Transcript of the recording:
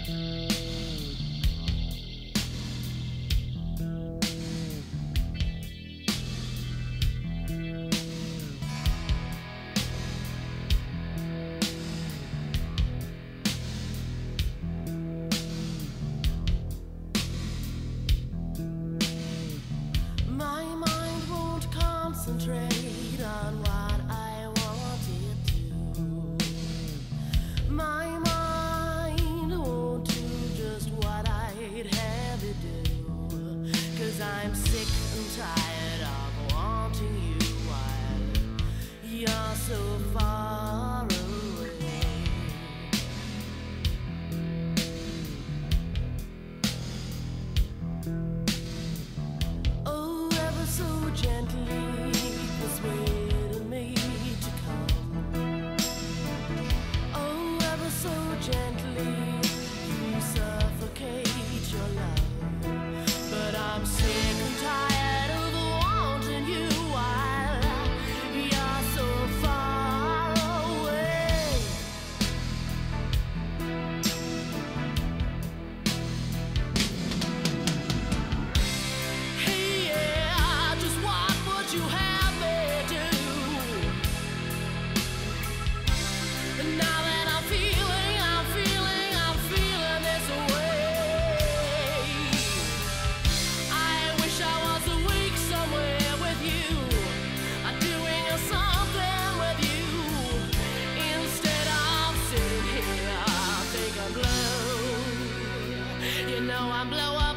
My mind won't concentrate on what I want it to. My mind won't do just what I'd have it do. 'Cause I'm sick and tired of wanting you while you're so far away. Oh, ever so gently persuading me to come. Oh, ever so gently you suffocate your love. But I'm sick and tired of wanting you while you're so far away. Hey, yeah, just what would you have me do? And now that I'm feeling this way, I wish I was awake somewhere with you, doing something with you, instead of sitting here thinking blue. You know I'm blowing